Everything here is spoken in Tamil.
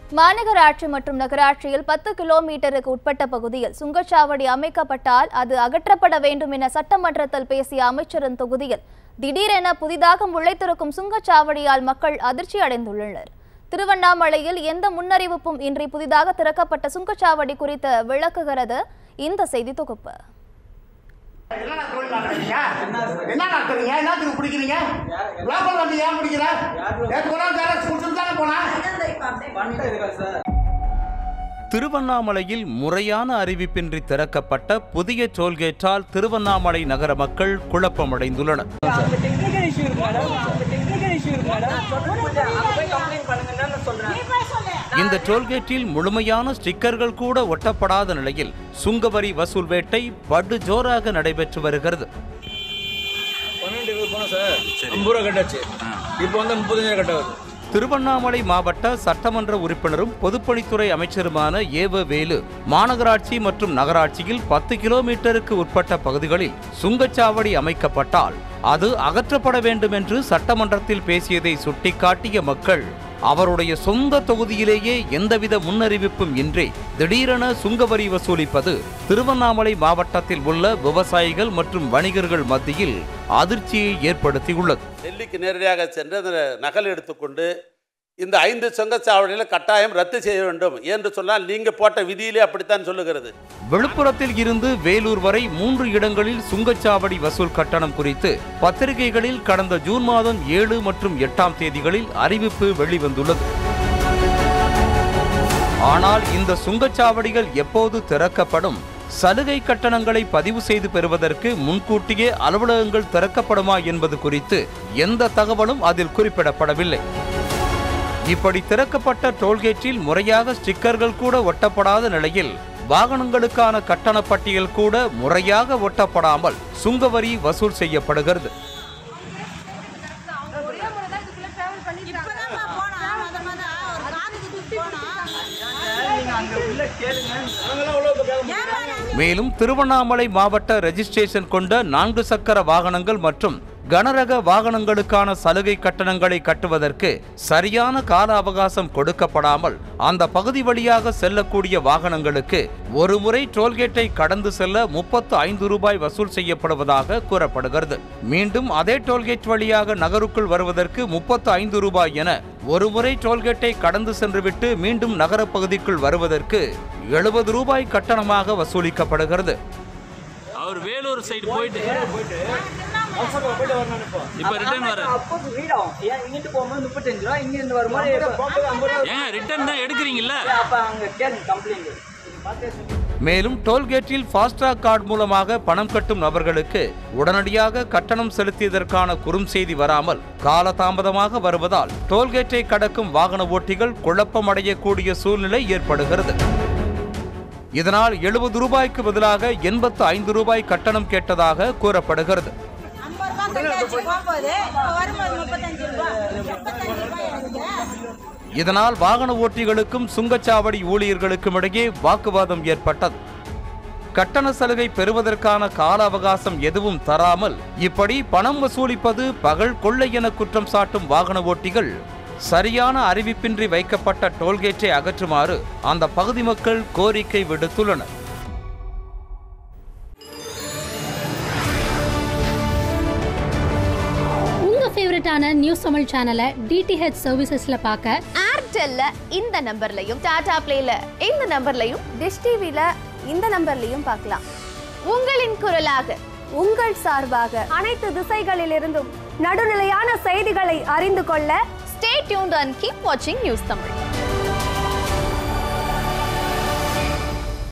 மாநகராட்சி மற்றும் நகராட்சியில் 10 கிலோமீட்டருக்கு உட்பட்ட பகுதியில் சுங்கச்சாவடி அமைக்கப்பட்டால் அது அகற்றப்பட வேண்டும் என சட்டமன்றத்தில் பேசிய அமைச்சரின் தொகுதியில் திடீரென புதிதாக முளைத்திருக்கும் சுங்கச்சாவடியால் மக்கள் அதிர்ச்சி அடைந்துள்ளனர். திருவண்ணாமலையில் எந்த முன்னறிவிப்பும் இன்றி புதிதாக திறக்கப்பட்ட சுங்கச்சாவடி குறித்து விளக்குகிறது இந்த செய்தி தொகுப்பு. திருவண்ணாமலையில் முறையான அறிவிப்பின்றி திறக்கப்பட்ட புதிய டோல்கேட்டால் திருவண்ணாமலை நகர மக்கள் குழப்பமடைந்துள்ளனர். இந்த டோல்கேட்டில் முழுமையான ஸ்டிக்கர்கள் கூட ஒட்டப்படாத நிலையில் சுங்கவரி வசூல் வேட்டை படு ஜோராக நடைபெற்று வருகிறது. திருவண்ணாமலை மாவட்ட சட்டமன்ற உறுப்பினரும் பொதுப்பணித்துறை அமைச்சருமான ஏவ வேலு மாநகராட்சி மற்றும் நகராட்சியில் 10 கிலோமீட்டருக்கு உட்பட்ட பகுதிகளில் சுங்கச்சாவடி அமைக்கப்பட்டால் அது அகற்றப்பட வேண்டும் என்று சட்டமன்றத்தில் பேசியதை சுட்டிக்காட்டிய மக்கள் அவருடைய சொந்த தொகுதியிலேயே எந்தவித முன்னறிவிப்பும் இன்றி திடீரென சுங்கவரி வசூலிப்பது திருவண்ணாமலை மாவட்டத்தில் உள்ள விவசாயிகள் மற்றும் வணிகர்கள் மத்தியில் அதிர்ச்சியை ஏற்படுத்தியுள்ளது. டெல்லிக்கு நேரடியாக சென்று அந்த நகல் எடுத்துக்கொண்டு இந்த 5 சுங்கச்சாவடிகளை கட்டாயம் ரத்து செய்ய வேண்டும் என்று சொன்னால் நீங்க போட்ட விதியிலே அப்படித்தான் சொல்லுகிறது. விழுப்புரத்தில் இருந்து வேலூர் வரை 3 இடங்களில் சுங்கச்சாவடி வசூல் கட்டணம் குறித்து பத்திரிகைகளில் கடந்த ஜூன் மாதம் 7 மற்றும் 8ஆம் தேதிகளில் அறிவிப்பு வெளிவந்துள்ளது. ஆனால் இந்த சுங்கச்சாவடிகள் எப்போது திறக்கப்படும், சலுகை கட்டணங்களை பதிவு செய்து பெறுவதற்கு முன்கூட்டியே அலுவலகங்கள் திறக்கப்படுமா என்பது குறித்து எந்த தகவலும் அதில் குறிப்பிடப்படவில்லை. இப்படி திறக்கப்பட்ட டோல்கேட்டில் முறையாக ஸ்டிக்கர்கள் கூட ஒட்டப்படாத நிலையில் வாகனங்களுக்கான கட்டண பட்டியல் கூட முறையாக ஒட்டப்படாமல் சுங்கவரி வசூல் செய்யப்படுகிறது. மேலும் திருவண்ணாமலை மாவட்ட ரெஜிஸ்ட்ரேஷன் கொண்ட 4 சக்கர வாகனங்கள் மற்றும் கனரக வாகனங்களுக்கான சலுகை கட்டணங்களை கட்டுவதற்கு சரியான கால அவகாசம் கொடுக்கப்படாமல் அந்த பகுதி வழியாக செல்லக்கூடிய வாகனங்களுக்கு ஒரு முறை டோல்கேட்டை கடந்து செல்ல 35 ரூபாய் வசூல் செய்யப்படுவதாக கூறப்படுகிறது. மீண்டும் அதே டோல்கேட் வழியாக நகருக்குள் வருவதற்கு 35 ரூபாய் என ஒரு முறை டோல்கேட்டை கடந்து சென்றுவிட்டு மீண்டும் நகர பகுதிக்குள் வருவதற்கு 70 ரூபாய் கட்டணமாக வசூலிக்கப்படுகிறது. அவர் வேலூர் சைடு போயிட்டு இப்ப ரிட்டர்ன் வர ஏன் இங்கிட்டு போகும்போது 35 ரூபாய், இங்க இருந்து வரும்போது ஏங்க ரிட்டர்ன் தான் எடுக்கிறீங்கல்ல, அப்ப அங்க கேளுங்க கம்ப்ளைண்ட். மேலும் டோல்கேட்டில் ஃபாஸ்ட்ராக் கார்டு மூலமாக பணம் கட்டும் நபர்களுக்கு உடனடியாக கட்டணம் செலுத்தியதற்கான குறுஞ்செய்தி வராமல் காலதாமதமாக வருவதால் டோல்கேட்டை கடக்கும் வாகன ஓட்டிகள் குழப்பமடையக்கூடிய சூழ்நிலை ஏற்படுகிறது. இதனால் 70 ரூபாய்க்கு பதிலாக 85 ரூபாய் கட்டணம் கேட்டதாக கூறப்படுகிறது. இதனால் வாகன ஓட்டிகளுக்கும் சுங்கச்சாவடி ஊழியர்களுக்கும் இடையே வாக்குவாதம் ஏற்பட்டது. கட்டண சலுகை பெறுவதற்கான கால அவகாசம் எதுவும் தராமல் இப்படி பணம் வசூலிப்பது பகல் கொள்ளை என குற்றம் சாட்டும் வாகன ஓட்டிகள் சரியான அறிவிப்பின்றி வைக்கப்பட்ட டோல்கேட்டை அகற்றுமாறு அந்த பகுதி மக்கள் கோரிக்கை விடுத்துள்ளனர். ஃபேவரட்டான நியூஸ் தமிழ் சேனலை டிடிஹெச் சர்வீசஸ்ல பார்க்க ஏர்டெல்ல இந்த நம்பர்லையும், டாடா பிளேல இந்த நம்பர்லையும், டிஷ் டிவில இந்த நம்பர்லையும் பார்க்கலாம். உங்களின் குரலாக, உங்கள் சார்பாக அனைத்து திசைகளிலிருந்தும் நடுநிலையான செய்திகளை அறிந்து கொள்ள ஸ்டே டியூன்ட் அண்ட் கீப் வாட்சிங் நியூஸ் தமிழ்.